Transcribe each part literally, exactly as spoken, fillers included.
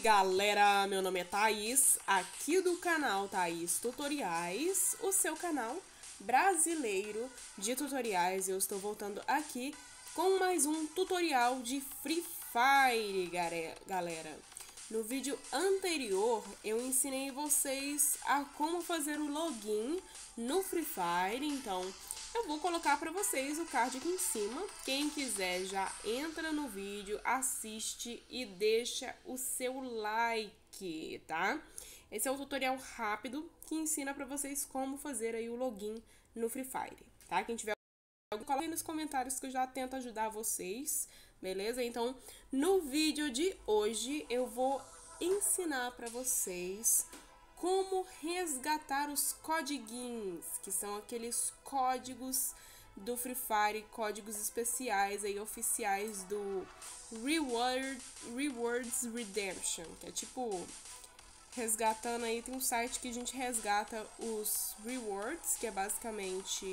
galera, meu nome é Thaís, aqui do canal Thaís Tutoriais, o seu canal brasileiro de tutoriais. Eu estou voltando aqui com mais um tutorial de Free Fire, galera. No vídeo anterior eu ensinei vocês a como fazer o login no Free Fire, então eu vou colocar para vocês o card aqui em cima. Quem quiser já entra no vídeo, assiste e deixa o seu like, tá? Esse é um tutorial rápido que ensina para vocês como fazer aí o login no Free Fire, tá? Quem tiver algum, coloque aí nos comentários que eu já tento ajudar vocês, beleza? Então, no vídeo de hoje eu vou ensinar para vocês como resgatar os codiguinhos, que são aqueles códigos do Free Fire, códigos especiais aí, oficiais do Reward, Rewards Redemption, que é tipo, resgatando aí, tem um site que a gente resgata os rewards, que é basicamente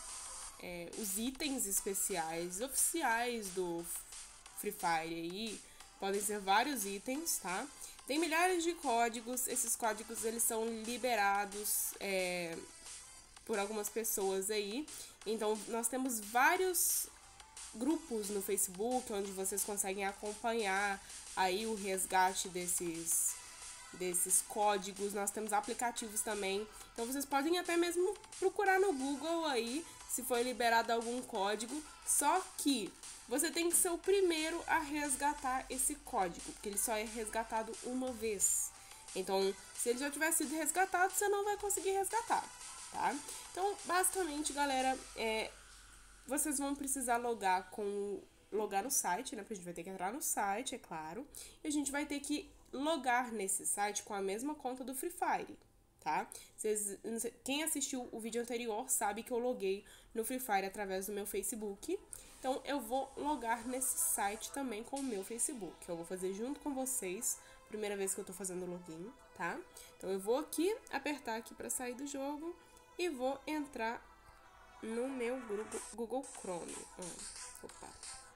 é, os itens especiais, oficiais do Free Fire aí, podem ser vários itens, tá? Tem milhares de códigos, esses códigos eles são liberados é, por algumas pessoas aí. Então, nós temos vários grupos no Facebook, onde vocês conseguem acompanhar aí o resgate desses, desses códigos. Nós temos aplicativos também, então vocês podem até mesmo procurar no Google aí, se foi liberado algum código, só que você tem que ser o primeiro a resgatar esse código, porque ele só é resgatado uma vez. Então, se ele já tiver sido resgatado, você não vai conseguir resgatar, tá? Então, basicamente, galera, é, vocês vão precisar logar com logar no site, né? Porque a gente vai ter que entrar no site, é claro. E a gente vai ter que logar nesse site com a mesma conta do Free Fire, tá? Vocês, quem assistiu o vídeo anterior sabe que eu loguei no Free Fire através do meu Facebook. Então, eu vou logar nesse site também com o meu Facebook. Eu vou fazer junto com vocês, primeira vez que eu tô fazendo login, tá? Então, eu vou aqui, apertar aqui pra sair do jogo e vou entrar no meu grupo Google Chrome. Ó, opa.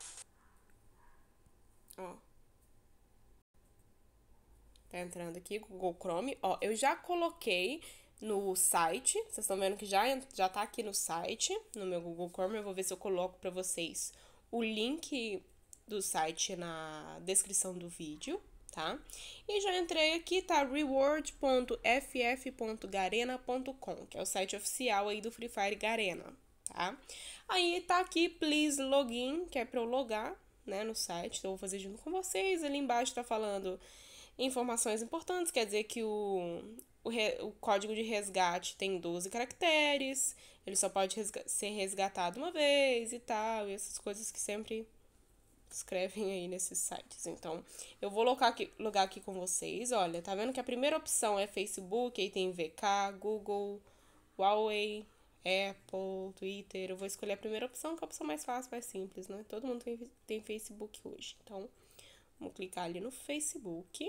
Ó. Tá entrando aqui, Google Chrome. Ó, eu já coloquei no site, vocês estão vendo que já, já tá aqui no site, no meu Google Chrome. Eu vou ver se eu coloco pra vocês o link do site na descrição do vídeo, tá? E já entrei aqui, tá? reward ponto f f ponto garena ponto com, que é o site oficial aí do Free Fire Garena, tá? Aí tá aqui, please login, que é pra eu logar, né, no site. Então eu vou fazer junto com vocês. Ali embaixo tá falando informações importantes, quer dizer que o, o, re, o código de resgate tem doze caracteres, ele só pode resga ser resgatado uma vez e tal, e essas coisas que sempre escrevem aí nesses sites. Então, eu vou logar aqui, logar aqui com vocês. Olha, tá vendo que a primeira opção é Facebook, aí tem V K, Google, Huawei, Apple, Twitter. Eu vou escolher a primeira opção, que é a opção mais fácil, mais simples, né? Todo mundo tem, tem Facebook hoje, então vamos clicar ali no Facebook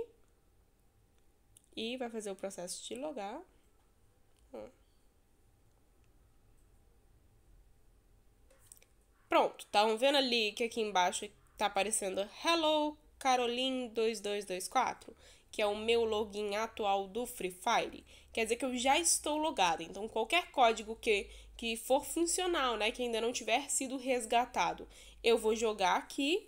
e vai fazer o processo de logar. Hum. Pronto, estão vendo ali que aqui embaixo tá aparecendo Hello Caroline dois dois dois quatro, que é o meu login atual do Free Fire. Quer dizer que eu já estou logada, então qualquer código que, que for funcional, né, que ainda não tiver sido resgatado, eu vou jogar aqui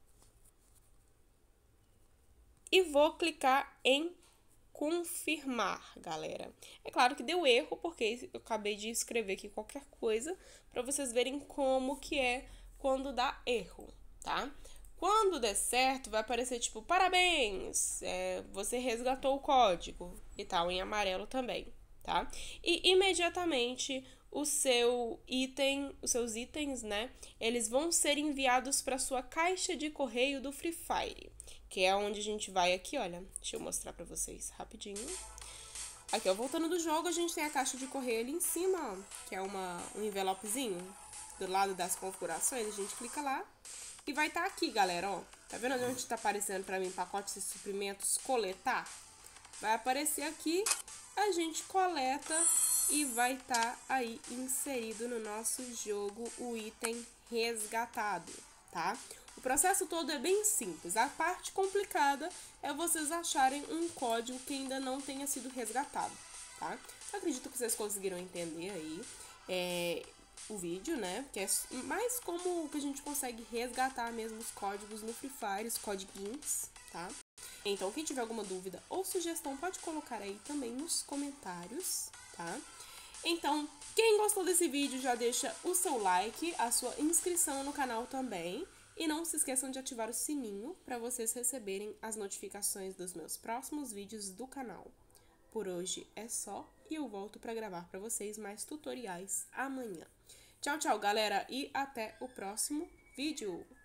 e vou clicar em confirmar, galera. É claro que deu erro, porque eu acabei de escrever aqui qualquer coisa para vocês verem como que é quando dá erro, tá? Quando der certo, vai aparecer tipo, parabéns, é, você resgatou o código e tal, em amarelo também, tá? E imediatamente o seu item, os seus itens, né, eles vão ser enviados para sua caixa de correio do Free Fire, que é onde a gente vai aqui, olha, deixa eu mostrar pra vocês rapidinho. Aqui, ó, voltando do jogo, a gente tem a caixa de correio ali em cima, ó, que é uma, um envelopezinho do lado das configurações. A gente clica lá e vai estar tá aqui, galera, ó. Tá vendo onde tá aparecendo pra mim pacotes de suprimentos coletar? Vai aparecer aqui, a gente coleta e vai estar tá aí inserido no nosso jogo o item resgatado, tá? O processo todo é bem simples. A parte complicada é vocês acharem um código que ainda não tenha sido resgatado, tá? Eu acredito que vocês conseguiram entender aí é, o vídeo, né? Que é mais como que a gente consegue resgatar mesmo os códigos no Free Fire, os codiguinhos, tá? Então, quem tiver alguma dúvida ou sugestão, pode colocar aí também nos comentários, tá? Então, quem gostou desse vídeo já deixa o seu like, a sua inscrição no canal também. E não se esqueçam de ativar o sininho para vocês receberem as notificações dos meus próximos vídeos do canal. Por hoje é só e eu volto para gravar para vocês mais tutoriais amanhã. Tchau, tchau, galera, e até o próximo vídeo!